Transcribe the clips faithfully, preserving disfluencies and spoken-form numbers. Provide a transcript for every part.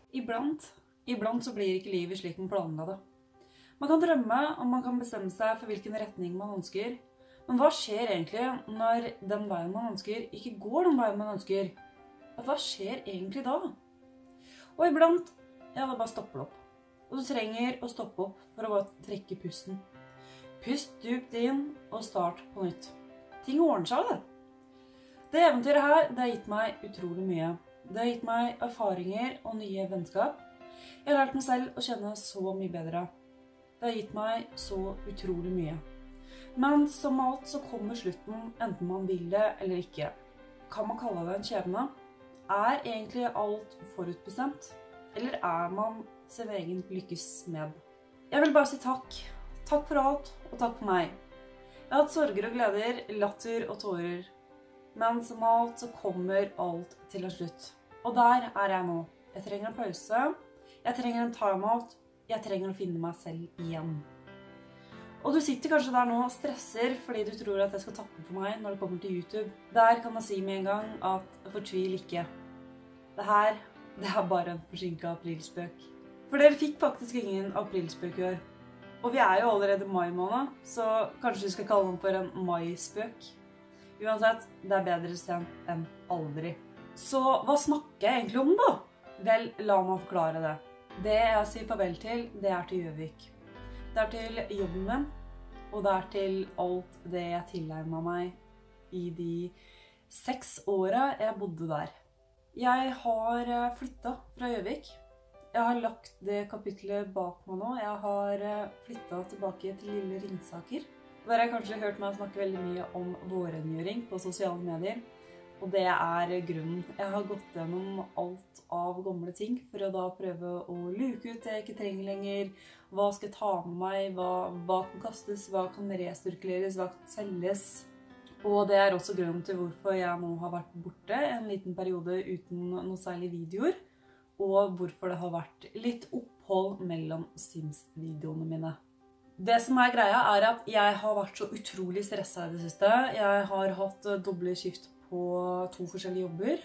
Iblant, iblant så blir ikke livet slik man planla det. Man kan drømme, og man kan bestemme seg for hvilken retning man ønsker. Men hva skjer egentlig når den veien man ønsker ikke går den veien man ønsker? Hva skjer egentlig da? Og iblant, ja, det bare stopper opp. Og du trenger å stoppe opp for å bare trekke pusten. Pust dypt inn og start på nytt. Ting ordner seg, det. Det eventyret her, det har gitt meg utrolig mye. Det har gitt meg erfaringer og nye vennskap. Jeg har lært meg selv å kjenne så mye bedre. Det har gitt meg så utrolig mye. Men som alt så kommer slutten, enten man vil det eller ikke. Kan man kalle det en skjebne? Er egentlig alt forutbestemt? Eller er man sin egen lykkes smed? Jeg vil bare si takk. Takk for alt, og takk for meg. Jeg har hatt sorger og gleder, latter og tårer. Men som alt så kommer alt til en slutt. Og der er jeg nå. Jeg trenger en pause. Jeg trenger en time-out. Jeg trenger å finne meg selv igjen. Og du sitter kanskje der nå og stresser fordi du tror at jeg skal tappe for meg når det kommer til YouTube. Der kan jeg si med en gang at fortvil ikke. Det her, det er bare en forsinket aprilspøk. For dere fikk faktisk ingen aprilspøk i år. Og vi er jo allerede mai måned, så kanskje vi skal kalle den for en mai-spøk. Uansett, det er bedre sent enn aldri. Så hva snakker jeg egentlig om da? Vel, la meg forklare det. Det jeg sier farvel til, det er til Gjøvik. Det er til jobben min, og det er til alt det jeg tilegnet meg i de seks årene jeg bodde der. Jeg har flyttet fra Gjøvik. Jeg har lagt det kapitlet bak meg nå. Jeg har flyttet tilbake til lille Ringsaker. Der har jeg kanskje hørt meg snakke veldig mye om vårrengjøring på sosiale medier. Og det er grunnen. Jeg har gått gjennom alt av gamle ting for å da prøve å luke ut det jeg ikke trenger lenger. Hva skal jeg ta med meg? Hva, hva kan kastes? Hva kan resirkuleres? Hva kan selges? Og det er også grunnen til hvorfor jeg nå har vært borte en liten periode uten noe særlig videoer. Og hvorfor det har vært litt opphold mellom Sims-videoene mine. Det som er greia er at jeg har vært så utrolig stresset i det siste. Jeg har hatt doble skift på to forskjellige jobber,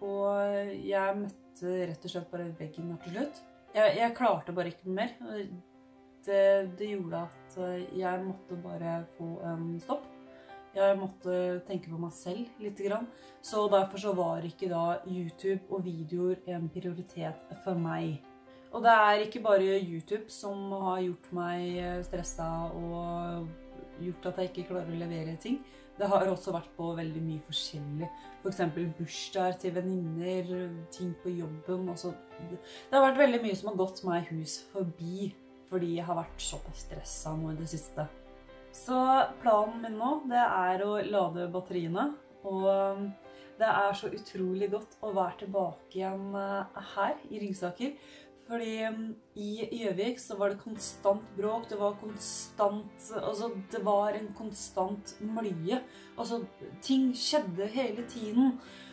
og jeg møtte rett og slett bare veggen her til slutt. Jeg, jeg klarte bare ikke mer. Det, det gjorde at jeg måtte bare få en stopp. Jeg måtte tenke på meg selv litt grann. Så derfor så var ikke da YouTube og videoer en prioritet for meg. Og det er ikke bare YouTube som har gjort meg stresset og gjort at jeg ikke klarer å levere ting. Det har også vært på veldig mye forskjellig. For eksempel bursdager til venninner, ting på jobben. Også. Det har vært veldig mye som har gått meg hus forbi, fordi jeg har vært såpass stresset nå i det siste. Så planen min nå, det er å lade batteriene. Og det er så utrolig godt å være tilbake igjen her i Ringsaker. Fordi i Gjøvik så var det konstant bråk, det var konstant, altså det var en konstant mølje. Altså ting skjedde hele tiden.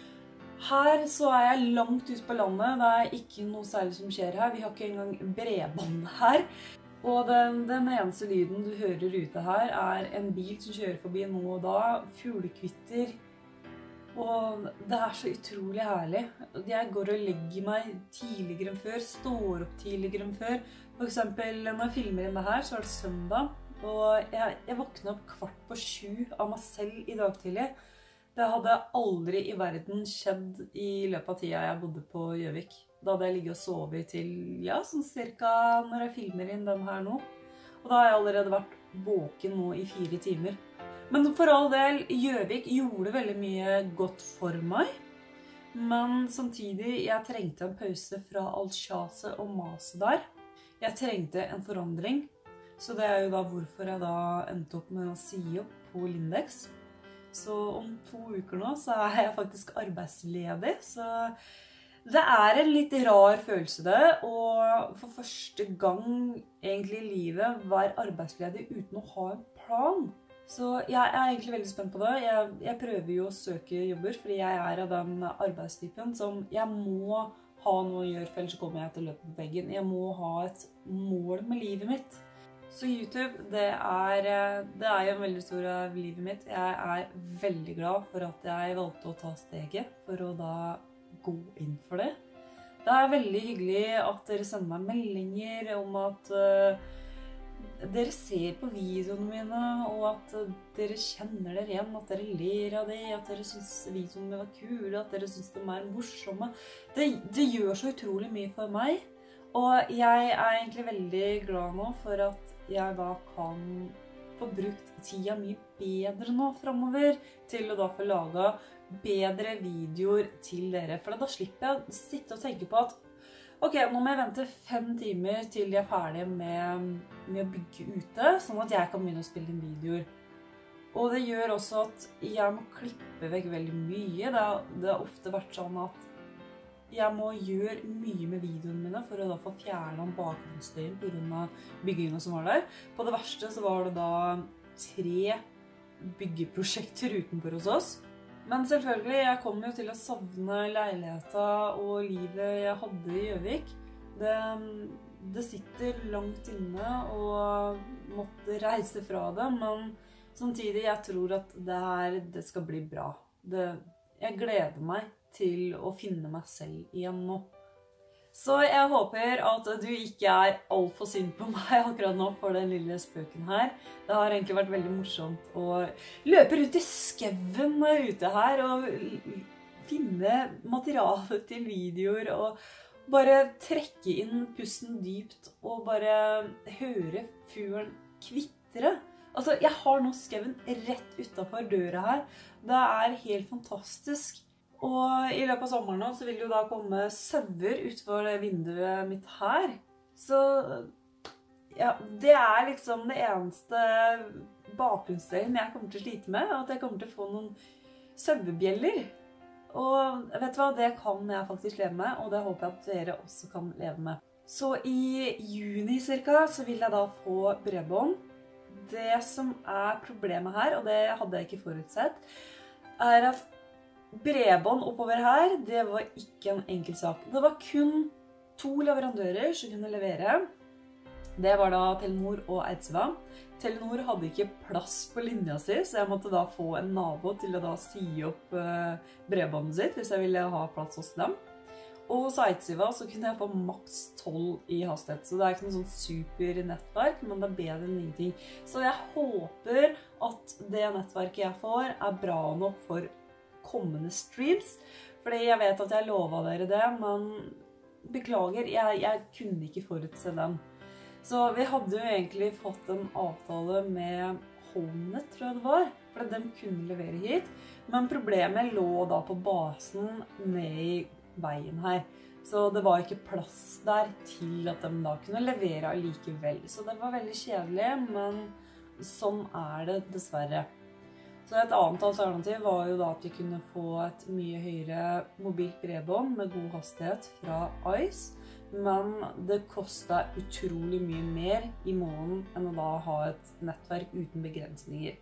Her så er jeg langt ute på landet, det er ikke noe særlig som skjer her. Vi har ikke engang bredbånd her. Og den, den eneste lyden du hører ute her er en bil som kjører forbi nå og da, fuglekvitter. Og det er så utrolig herlig. Jeg går og legger meg tidligere enn før, står opp tidligere enn før. For eksempel når jeg filmer inn det her, så er det søndag. Og jeg, jeg våknet opp kvart på sju av meg selv i dag tidlig. Det hadde aldri i verden skjedd i løpet av tida jeg bodde på Gjøvik. Da hadde jeg ligget og sovet til, ja, sånn cirka når jeg filmer inn den her nå. Og da har jeg allerede vært våken nå i fire timer. Men for all del, Gjøvik gjorde veldig mye godt for meg. Men samtidig, jeg trengte en pause fra alt kjaset og maset der. Jeg trengte en forandring. Så det er jo da hvorfor jeg da endte opp med å si opp på Lindex. Så om to uker nå så er jeg faktisk arbeidsledig. Så det er en litt rar følelse det. Og for første gang egentlig i livet være arbeidsledig uten å ha en plan. Så jeg er egentlig veldig spent på det. Jeg, jeg prøver jo å søke jobber, fordi jeg er av den arbeidstypen som jeg må ha noe å gjøre, for ellers kommer jeg til å løpe på veggen. Jeg må ha et mål med livet mitt. Så YouTube, det er, det er jo en veldig stor del av livet mitt. Jeg er veldig glad for at jeg valgte å ta steget for å da gå inn for det. Det er veldig hyggelig at dere sender meg meldinger om at uh, dere ser på videoene mine, og at uh, dere kjenner dere igjen, at dere ler av det, at dere synes videoene var kule, at dere synes de er morsomme. Det, det gjør så utrolig mye for meg, og jeg er egentlig veldig glad nå for at jeg da kan få brukt tida mye bedre nå fremover til å da få laget bedre videoer til dere. For da slipper jeg å sitte og tenke på at ok, nå må jeg vente fem timer til jeg er ferdig med, med å bygge ute, sånn at jeg kan begynne å spille inn videoer. Og det gjør også at jeg må klippe vekk veldig mye. Det har, det har ofte vært sånn at jeg må gjøre mye med videoene mine for å da få fjernet bakgrunnsstøyen på grunn av byggingen som var der. På det verste så var det da tre byggeprosjekter utenfor hos oss. Men selvfølgelig, jeg kommer jo til å savne leiligheten og livet jeg hadde i Gjøvik. Det, det sitter langt inne og måtte reise fra det, men samtidig jeg tror at det, her, det skal bli bra. Det, jeg gleder meg til å finne meg selv igjen nå. Så jeg håper at du ikke er alt for sint på meg akkurat nå for den lille spøken her. Det har egentlig vært veldig morsomt å løpe rundt i skauen ute her og finne materiale til videoer og bare trekke inn pusten dypt og bare høre fuglen kvitre. Altså, jeg har nå skauen rett utenfor døra her. Det er helt fantastisk. Og i løpet av sommeren nå, så vil jo da komme sauer utenfor vinduet mitt her. Så ja, det er liksom det eneste bakgrunnsstøyen jeg kommer til å slite med, at jeg kommer til å få noen sauebjeller. Og vet du hva, det kan jeg faktisk leve med, og det håper jeg at dere også kan leve med. Så i juni cirka så vil jeg da få bredbånd. Det som er problemet her, og det hadde jeg ikke forutsett, er at bredbånd oppover her, det var ikke en enkel sak. Det var kun to leverandører som kunne levere. Det var da Telenor og Eidsiva. Telenor hadde ikke plass på linja si, så jeg måtte da få en nabo til å da si opp bredbåndet sitt, hvis jeg ville ha plass hos dem. Og hos Eidsiva så kunne jeg få maks tolv i hastighet, så det er ikke noe sånn super nettverk, men det er bedre enn ingenting. Så jeg håper at det nettverket jeg får er bra nok for kommende streams, fordi jeg vet at jeg lovet dere det, men beklager, jeg, jeg kunne ikke forutse den. Så vi hadde jo egentlig fått en avtale med Homenet, tror jeg det var, for de kunne levere hit, men problemet lå da på basen ned i veien her, så det var ikke plass der til at de da kunne levere allikevel. Så det var veldig kjedelig, men sånn er det dessverre. Så et annet alternativ var jo da at vi kunne få et mye høyere mobilt bredbånd med god hastighet fra Ice, men det kostet utrolig mye mer i måneden enn å da ha et nettverk uten begrensninger.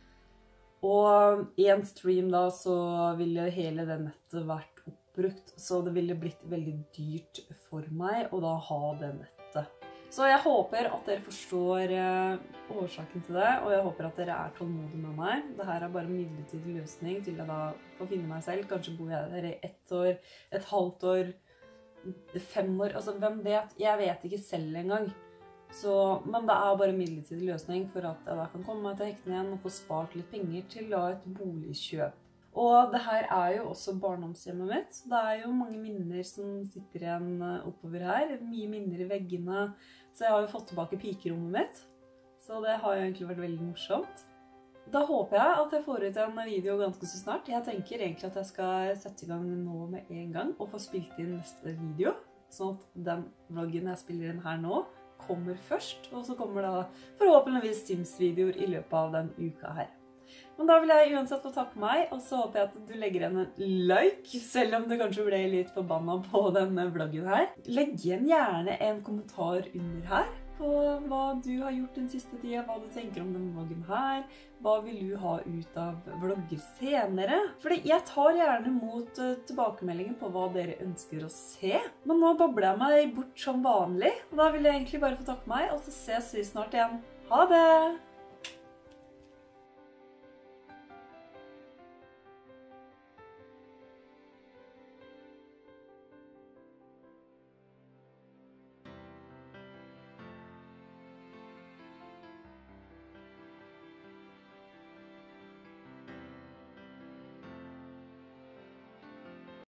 Og i en stream da så ville hele det nettet vært oppbrukt, så det ville blitt veldig dyrt for meg å da ha det nettet. Så jeg håper at dere forstår årsaken til det, og jeg håper at dere er tålmodige med meg. Dette er bare en midlertidig løsning til jeg da får finne meg selv. Kanskje bor jeg der i ett år, et halvt år, fem år, altså hvem vet? Jeg vet ikke selv engang. Så, men det er bare en midlertidig løsning for at jeg da kan komme meg til hektene igjen og få spart litt penger til da et boligkjøp. Og det her er jo også barndomshjemmet mitt. Det er jo mange minner som sitter igjen oppover her. Mye minner i veggene. Så jeg har jo fått tilbake pikerommet mitt. Så det har jo egentlig vært veldig morsomt. Da håper jeg at jeg får ut en video ganske så snart. Jeg tenker egentlig at jeg skal sette i gang nå med en gang og få spilt inn neste video. Sånn at den vloggen jeg spiller inn her nå kommer først. Og så kommer da forhåpentligvis Sims-videoer i løpet av den uka her. Men da vil jeg uansett få takke meg, og så håper jeg at du legger igjen en like, selv om du kanskje ble litt forbannet på denne vloggen her. Legg igjen gjerne en kommentar under her på hva du har gjort den siste tiden, hva du tenker om denne vloggen her, hva vil du ha ut av vlogger senere. Fordi jeg tar gjerne mot tilbakemeldinger på hva dere ønsker å se. Men nå babler jeg meg bort som vanlig, og da vil jeg egentlig bare få takke meg, og så ses vi snart igjen. Ha det!